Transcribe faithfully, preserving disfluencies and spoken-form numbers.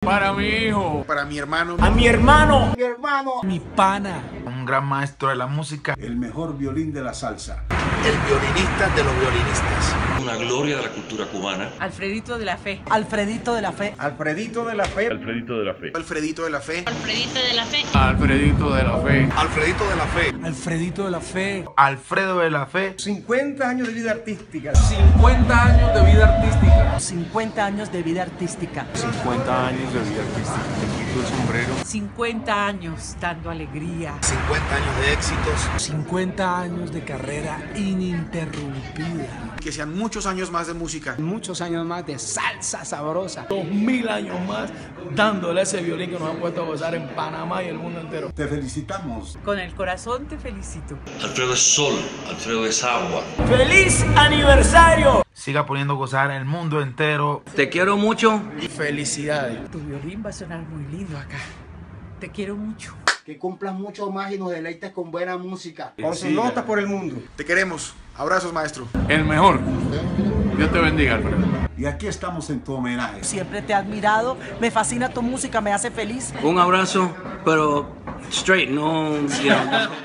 Para mi hijo. Para mi hermano. A mi hermano. Mi hermano. Mi pana. Un gran maestro de la música. El mejor violín de la salsa. El violinista de los violinistas. Una gloria de la cultura cubana. Alfredito de la Fe. Alfredito de la Fe. Alfredito de la Fe. Alfredito de la Fe. Alfredito de la Fe. Alfredito de la Fe. Alfredito de la Fe. Alfredito de la Fe. Alfredito de la Fe. Alfredo de la Fe. cincuenta años de vida artística. cincuenta años de vida artística. cincuenta años de vida artística. cincuenta años de vida artística. Te quito el sombrero. cincuenta años dando alegría. cincuenta años de éxitos. cincuenta años de carrera ininterrumpida. Que sean muchos años más de música. Muchos años más de salsa sabrosa. Dos mil años más dándole ese violín que nos han puesto a gozar en Panamá y el mundo entero. Te felicitamos. Con el corazón te felicito. Alfredo es sol, Alfredo es agua. ¡Feliz aniversario! Siga poniendo a gozar el mundo entero. Te quiero mucho. Felicidades. Tu violín va a sonar muy lindo acá. Te quiero mucho. Que cumplas mucho más y nos deleites con buena música. Con sus notas por el mundo. Te queremos. Abrazos, maestro. El mejor. Dios te bendiga, Alfredo. Y aquí estamos en tu homenaje. Siempre te he admirado. Me fascina tu música, me hace feliz. Un abrazo, pero straight, no... You know,